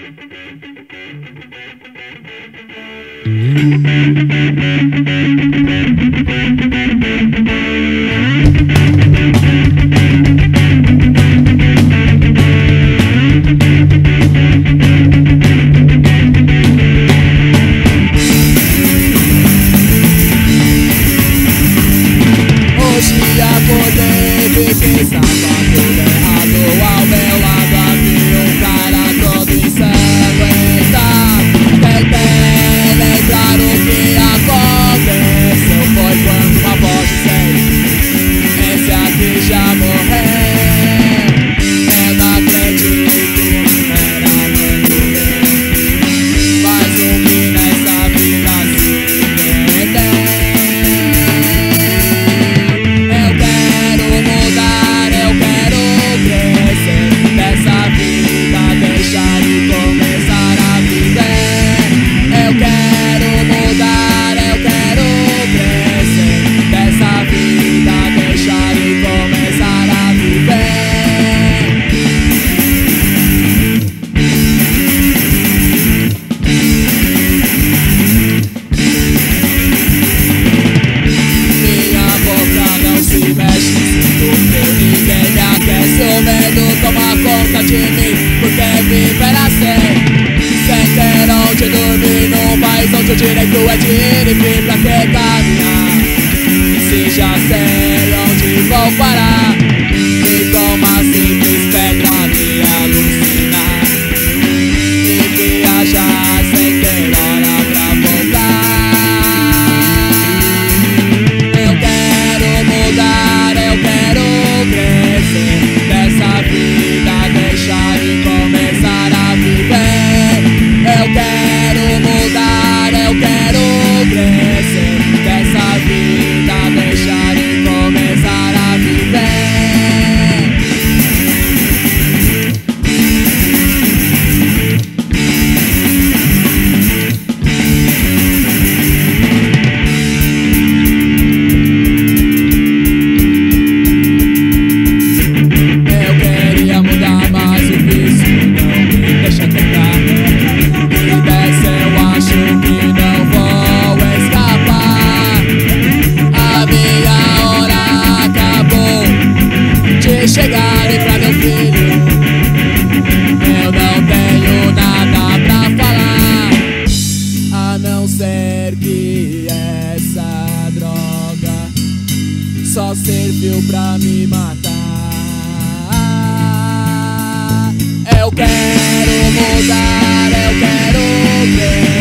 Hoje acordei, vi que estava tudo errado. Ao meu lado havia um cara todo ensanguentado. Tentei lembrar o que aconteceu. Foi quando uma voz disse: esse aqui já morreu. Eu não acredito, era muito bem. Mas o que nessa vida se perdeu. O medo toma conta de mim, porque viver assim, sem ter onde dormir num país onde o direito é de ir e vir. Pra que caminhar, se já sei onde vou parar? E com uma simples pedra me alucinar e viajar sem ter hora pra voltar. Eu quero mudar, eu quero crescer dessa vida, deixar e começar a viver. Eu quero mudar, eu quero crescer dessa vida, deixar e começar a viver. Chegar e pra meu filho eu não tenho nada pra falar, a não ser que essa droga só serviu pra me matar. Eu quero mudar, eu quero ver.